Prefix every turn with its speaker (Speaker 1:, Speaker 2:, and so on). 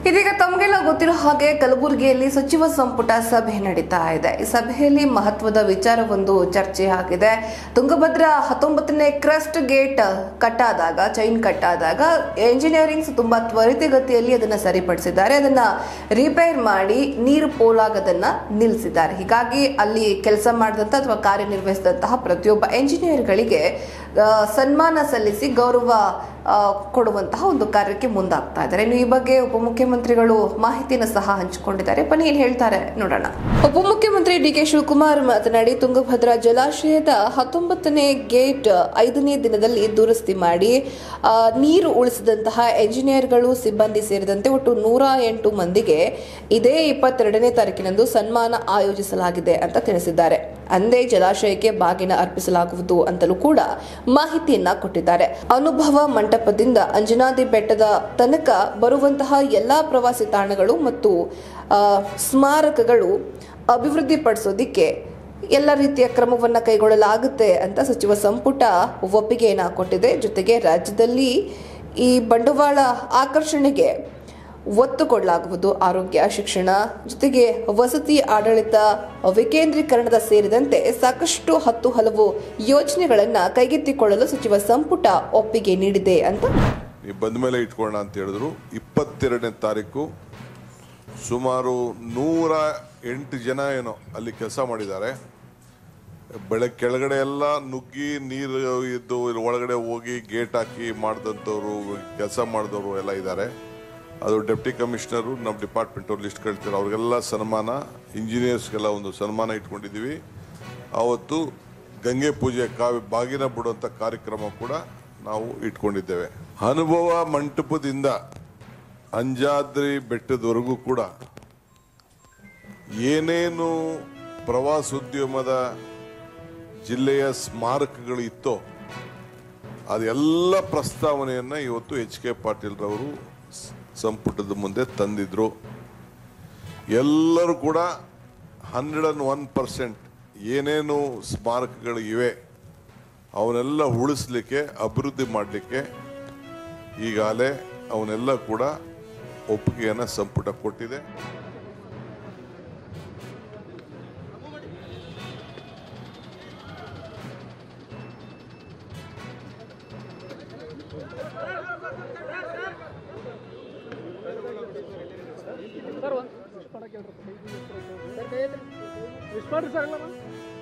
Speaker 1: ಇದೀಗ ತಮಗೆಲ್ಲ ಗೊತ್ತಿರೋ ಹಾಗೆ ಕಲಬುರಗಿಯಲ್ಲಿ ಸಚಿವ ಸಂಪುಟ ಸಭೆ ನಡೀತಾ ಇದೆ. ಈ ಸಭೆಯಲ್ಲಿ ಮಹತ್ವದ ವಿಚಾರವೊಂದು ಚರ್ಚೆ ಆಗಿದೆ. ತುಂಗಭದ್ರಾ 19ನೇ ಕ್ರಸ್ಟ್ ಗೇಟ್ ಚೈನ್ ಕಟ್ಟಾದಾಗ ಎಂಜಿನಿಯರಿಂಗ್ಸ್ ತುಂಬಾ ತ್ವರಿತಗತಿಯಲ್ಲಿ ಅದನ್ನ ಸರಿಪಡಿಸಿದ್ದಾರೆ. ಅದನ್ನ ರಿಪೇರ್ ಮಾಡಿ ನೀರು ಪೋಲಾಗದನ್ನ ನಿಲ್ಲಿಸಿದ್ದಾರೆ. ಹೀಗಾಗಿ ಅಲ್ಲಿ ಕೆಲಸ ಮಾಡಿದಂತ ಅಥವಾ ಕಾರ್ಯನಿರ್ವಹಿಸಿದಂತಹ ಪ್ರತಿಯೊಬ್ಬ ಎಂಜಿನಿಯರ್ಗಳಿಗೆ ಸನ್ಮಾನ ಸಲ್ಲಿಸಿ ಗೌರವ ಕೊಡುವಂತಹ ಒಂದು ಕಾರ್ಯಕ್ಕೆ ಮುಂದಾಗ್ತಾ ಇದ್ದಾರೆ. ಇನ್ನು ಈ ಬಗ್ಗೆ ಉಪಮುಖ್ಯಮಂತ್ರಿಗಳು ಮಾಹಿತಿಯನ್ನು ಸಹ ಹಂಚಿಕೊಂಡಿದ್ದಾರೆ. ಬನ್ನಿ ಏನ್ ಹೇಳ್ತಾರೆ ನೋಡೋಣ. ಉಪಮುಖ್ಯಮಂತ್ರಿ ಡಿ.ಕೆ. ಶಿವಕುಮಾರ್ ಮಾತನಾಡಿ, ತುಂಗಭದ್ರಾ ಜಲಾಶಯದ 19ನೇ ಗೇಟ್ 5ನೇ ದಿನದಲ್ಲಿ ದುರಸ್ತಿ ಮಾಡಿ ನೀರು ಉಳಿಸಿದಂತಹ ಎಂಜಿನಿಯರ್ಗಳು, ಸಿಬ್ಬಂದಿ ಸೇರಿದಂತೆ ಒಟ್ಟು 108 ಮಂದಿಗೆ ಇದೇ 22ನೇ ತಾರೀಕಿನಂದು ಸನ್ಮಾನ ಆಯೋಜಿಸಲಾಗಿದೆ ಅಂತ ತಿಳಿಸಿದ್ದಾರೆ. ಅಂದೇ ಜಲಾಶಯಕ್ಕೆ ಬಾಗಿನ ಅರ್ಪಿಸಲಾಗುವುದು ಅಂತಲೂ ಕೂಡ ಮಾಹಿತಿಯನ್ನ ಕೊಟ್ಟಿದ್ದಾರೆ. ಅನುಭವ ಮಂಟಪದಿಂದ ಅಂಜನಾದ್ರಿ ಬೆಟ್ಟದ ತನಕ ಬರುವಂತಹ ಎಲ್ಲಾ ಪ್ರವಾಸಿ ತಾಣಗಳು ಮತ್ತು ಸ್ಮಾರಕಗಳು ಅಭಿವೃದ್ಧಿಪಡಿಸೋದಿಕ್ಕೆ ಎಲ್ಲ ರೀತಿಯ ಕ್ರಮವನ್ನ ಕೈಗೊಳ್ಳಲಾಗುತ್ತೆ ಅಂತ ಸಚಿವ ಸಂಪುಟ ಒಪ್ಪಿಗೆಯನ್ನ ಕೊಟ್ಟಿದೆ. ಜೊತೆಗೆ ರಾಜ್ಯದಲ್ಲಿ ಈ ಬಂಡವಾಳ ಆಕರ್ಷಣೆಗೆ ಒತ್ತು ಕೊಡಲಾಗುವುದು. ಆರೋಗ್ಯ, ಶಿಕ್ಷಣ ಜೊತೆಗೆ ವಸತಿ, ಆಡಳಿತ ವಿಕೇಂದ್ರೀಕರಣದ ಸೇರಿದಂತೆ ಸಾಕಷ್ಟು ಹಲವು ಯೋಜನೆಗಳನ್ನ ಕೈಗೆತ್ತಿಕೊಳ್ಳಲು ಸಚಿವ ಸಂಪುಟ ಒಪ್ಪಿಗೆ ನೀಡಿದೆ ಅಂತ
Speaker 2: ಬಂದ ಮೇಲೆ ಇಟ್ಕೊಳ್ಳೋಣ ಅಂತ ಹೇಳಿದ್ರು. 22ನೇ ತಾರೀಕು ಸುಮಾರು 108 ಜನ ಏನೋ ಅಲ್ಲಿ ಕೆಲಸ ಮಾಡಿದ್ದಾರೆ. ಕೆಳಗಡೆ ಎಲ್ಲ ನುಗ್ಗಿ ನೀರು ಇದ್ದು ಒಳಗಡೆ ಹೋಗಿ ಗೇಟ್ ಹಾಕಿ ಮಾಡಿದಂಥವ್ರು, ಕೆಲಸ ಮಾಡಿದವರು ಎಲ್ಲ ಇದ್ದಾರೆ. ಅದು ಡೆಪ್ಟಿ ಕಮಿಷನರು, ನಮ್ಮ ಡಿಪಾರ್ಟ್ಮೆಂಟ್ ಅವ್ರು ಲಿಸ್ಟ್ ಕಳ್ತಾರೆ. ಅವ್ರಿಗೆಲ್ಲ ಸನ್ಮಾನ, ಇಂಜಿನಿಯರ್ಸ್ಗೆಲ್ಲ ಒಂದು ಸನ್ಮಾನ ಇಟ್ಕೊಂಡಿದ್ದೀವಿ. ಆವತ್ತು ಗಂಗೆ ಪೂಜೆ ಬಾಗಿನ ಬಿಡುವಂಥ ಕಾರ್ಯಕ್ರಮ ಕೂಡ ನಾವು ಇಟ್ಕೊಂಡಿದ್ದೇವೆ. ಅನುಭವ ಮಂಟಪದಿಂದ ಅಂಜನಾದ್ರಿ ಬೆಟ್ಟದವರೆಗೂ ಕೂಡ ಏನೇನು ಪ್ರವಾಸೋದ್ಯಮದ ಜಿಲ್ಲೆಯ ಸ್ಮಾರಕಗಳು ಇತ್ತೋ ಅದೆಲ್ಲ ಪ್ರಸ್ತಾವನೆಯನ್ನು ಇವತ್ತು ಎಚ್.ಕೆ. ಪಾಟೀಲ್ ರವರು ಸಂಪುಟದ ಮುಂದೆ ತಂದಿದ್ರು. ಎಲ್ಲರೂ ಕೂಡ 101% ಏನೇನು ಸ್ಮಾರಕಗಳು ಇವೆ ಅವನ್ನೆಲ್ಲ ಉಳಿಸ್ಲಿಕ್ಕೆ, ಅಭಿವೃದ್ಧಿ ಮಾಡಲಿಕ್ಕೆ ಈಗಾಗಲೇ ಅವನ್ನೆಲ್ಲ ಕೂಡ ಒಪ್ಪಿಗೆಯನ್ನು ಸಂಪುಟ ಕೊಟ್ಟಿದೆ.
Speaker 3: ಸರ್